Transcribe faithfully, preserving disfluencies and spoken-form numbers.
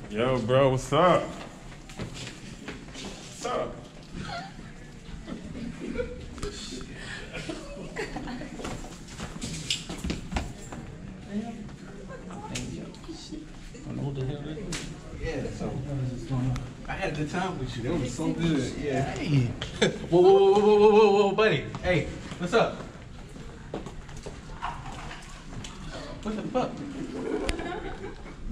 Yo, bro, what's up? What's up? I know what the hell that is. Yeah, so I had a good time with you. That was so good. Yeah. Hey. Whoa, whoa, whoa, whoa, whoa, whoa, whoa, buddy. Hey, what's up? What the fuck?